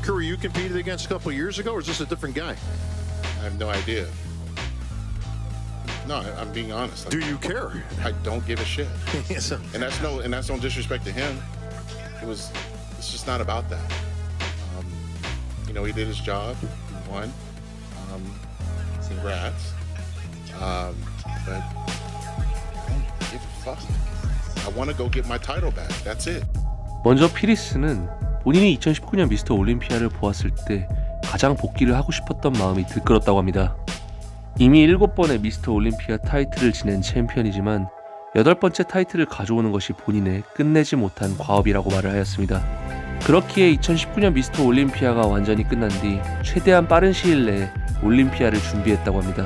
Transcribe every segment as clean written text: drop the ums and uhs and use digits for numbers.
Curry you competed against a couple of years ago, or is this a different guy? I have no idea. No, I'm being honest. Do you care? I don't give a shit. So, And that's no disrespect to him. It's just not about that. He did his job. He won. Congrats. But I don't give a fuck. I want to go get my title back. That's it. 먼저 피리스는 본인이 2019년 미스터 올림피아를 보았을 때 가장 복귀를 하고 싶었던 마음이 들끓었다고 합니다. 이미 7번의 미스터 올림피아 타이틀을 지낸 챔피언이지만 8번째 타이틀을 가져오는 것이 본인의 끝내지 못한 과업이라고 말을 하였습니다. 그렇기에 2019년 미스터 올림피아가 완전히 끝난 뒤 최대한 빠른 시일 내에 올림피아를 준비했다고 합니다.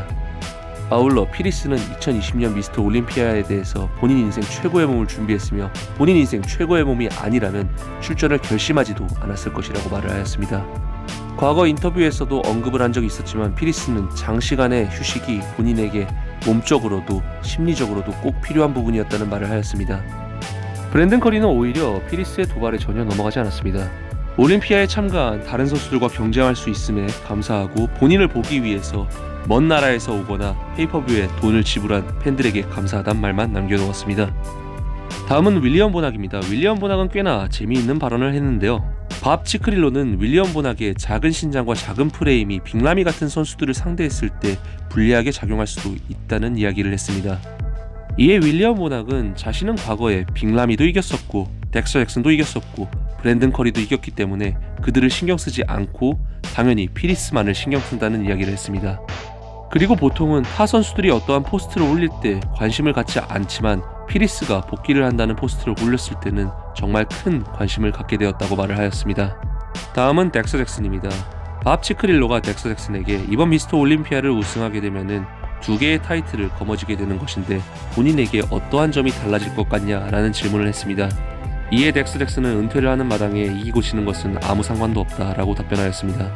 아울러 피리스는 2020년 미스터 올림피아에 대해서 본인 인생 최고의 몸을 준비했으며 본인 인생 최고의 몸이 아니라면 출전을 결심하지도 않았을 것이라고 말을 하였습니다. 과거 인터뷰에서도 언급을 한 적이 있었지만 피리스는 장시간의 휴식이 본인에게 몸적으로도 심리적으로도 꼭 필요한 부분이었다는 말을 하였습니다. 브랜든 커리는 오히려 피리스의 도발에 전혀 넘어가지 않았습니다. 올림피아에 참가한 다른 선수들과 경쟁할 수 있음에 감사하고 본인을 보기 위해서 먼 나라에서 오거나 페이퍼뷰에 돈을 지불한 팬들에게 감사하단 말만 남겨놓았습니다. 다음은 윌리엄 보낙입니다. 윌리엄 보낙은 꽤나 재미있는 발언을 했는데요. 밥 치크릴로는 윌리엄 보낙의 작은 신장과 작은 프레임이 빅라미 같은 선수들을 상대했을 때 불리하게 작용할 수도 있다는 이야기를 했습니다. 이에 윌리엄 보낙은 자신은 과거에 빅라미도 이겼었고 덱서 잭슨도 이겼었고 브랜든 커리도 이겼기 때문에 그들을 신경 쓰지 않고 당연히 피리스만을 신경 쓴다는 이야기를 했습니다. 그리고 보통은 타 선수들이 어떠한 포스트를 올릴 때 관심을 갖지 않지만 피리스가 복귀를 한다는 포스트를 올렸을 때는 정말 큰 관심을 갖게 되었다고 말을 하였습니다. 다음은 덱서 잭슨입니다. 밥 치크릴로가 덱서 잭슨에게 이번 미스터 올림피아를 우승하게 되면은 2개의 타이틀을 거머쥐게 되는 것인데 본인에게 어떠한 점이 달라질 것 같냐 라는 질문을 했습니다. 이에 덱서 잭슨은 은퇴를 하는 마당에 이기고 지는 것은 아무 상관도 없다 라고 답변하였습니다.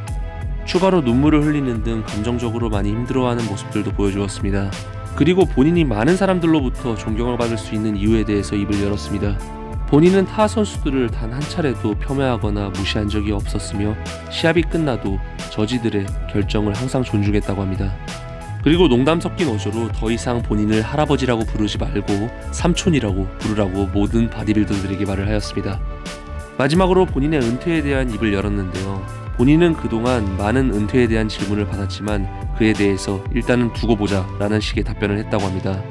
추가로 눈물을 흘리는 등 감정적으로 많이 힘들어하는 모습들도 보여주었습니다. 그리고 본인이 많은 사람들로부터 존경을 받을 수 있는 이유에 대해서 입을 열었습니다. 본인은 타 선수들을 단 한 차례도 폄훼하거나 무시한 적이 없었으며 시합이 끝나도 저지들의 결정을 항상 존중했다고 합니다. 그리고 농담 섞인 어조로 더 이상 본인을 할아버지라고 부르지 말고 삼촌이라고 부르라고 모든 바디빌더들에게 말을 하였습니다. 마지막으로 본인의 은퇴에 대한 입을 열었는데요. 본인은 그동안 많은 은퇴에 대한 질문을 받았지만 그에 대해서 일단은 두고 보자 라는 식의 답변을 했다고 합니다.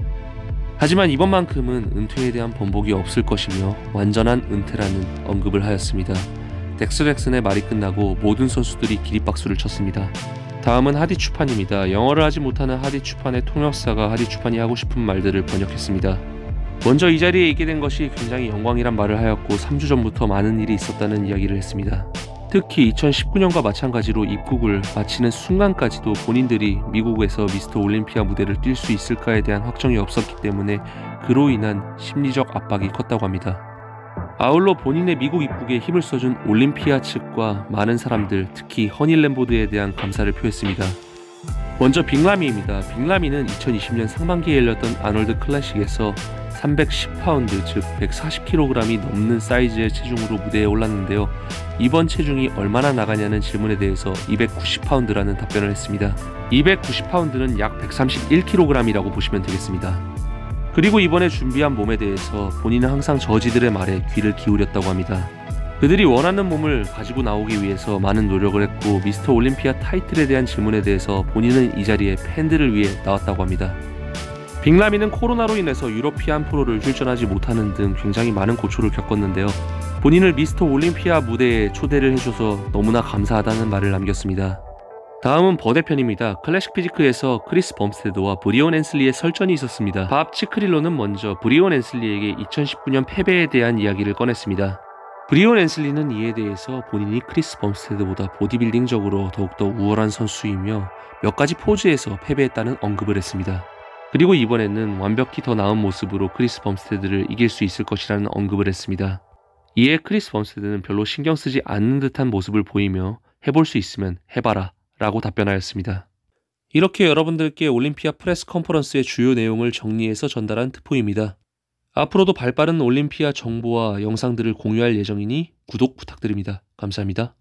하지만 이번만큼은 은퇴에 대한 번복이 없을 것이며 완전한 은퇴라는 언급을 하였습니다. 덱서 잭슨의 말이 끝나고 모든 선수들이 기립박수를 쳤습니다. 다음은 하디 추판입니다. 영어를 하지 못하는 하디 추판의 통역사가 하디 추판이 하고 싶은 말들을 번역했습니다. 먼저 이 자리에 있게 된 것이 굉장히 영광이란 말을 하였고 3주 전부터 많은 일이 있었다는 이야기를 했습니다. 특히 2019년과 마찬가지로 입국을 마치는 순간까지도 본인들이 미국에서 미스터 올림피아 무대를 뛸 수 있을까에 대한 확정이 없었기 때문에 그로 인한 심리적 압박이 컸다고 합니다. 아울러 본인의 미국 입국에 힘을 써준 올림피아 측과 많은 사람들, 특히 허니 램보드에 대한 감사를 표했습니다. 먼저 빅라미입니다. 빅라미는 2020년 상반기에 열렸던 아놀드 클래식에서 310파운드 즉 140kg이 넘는 사이즈의 체중으로 무대에 올랐는데요. 이번 체중이 얼마나 나가냐는 질문에 대해서 290파운드라는 답변을 했습니다. 290파운드는 약 131kg이라고 보시면 되겠습니다. 그리고 이번에 준비한 몸에 대해서 본인은 항상 저지들의 말에 귀를 기울였다고 합니다. 그들이 원하는 몸을 가지고 나오기 위해서 많은 노력을 했고 미스터 올림피아 타이틀에 대한 질문에 대해서 본인은 이 자리에 팬들을 위해 나왔다고 합니다. 빅라미는 코로나로 인해서 유러피안 프로를 출전하지 못하는 등 굉장히 많은 고초를 겪었는데요. 본인을 미스터 올림피아 무대에 초대를 해줘서 너무나 감사하다는 말을 남겼습니다. 다음은 버대 편입니다. 클래식 피지크에서 크리스 범스테드와 브리온 앤슬리의 설전이 있었습니다. 밥 치크릴로는 먼저 브리온 앤슬리에게 2019년 패배에 대한 이야기를 꺼냈습니다. 브리온 앤슬리는 이에 대해서 본인이 크리스 범스테드보다 보디빌딩적으로 더욱더 우월한 선수이며 몇 가지 포즈에서 패배했다는 언급을 했습니다. 그리고 이번에는 완벽히 더 나은 모습으로 크리스 범스테드를 이길 수 있을 것이라는 언급을 했습니다. 이에 크리스 범스테드는 별로 신경 쓰지 않는 듯한 모습을 보이며 해볼 수 있으면 해봐라 라고 답변하였습니다. 이렇게 여러분들께 올림피아 프레스 컨퍼런스의 주요 내용을 정리해서 전달한 트포입니다. 앞으로도 발빠른 올림피아 정보와 영상들을 공유할 예정이니 구독 부탁드립니다. 감사합니다.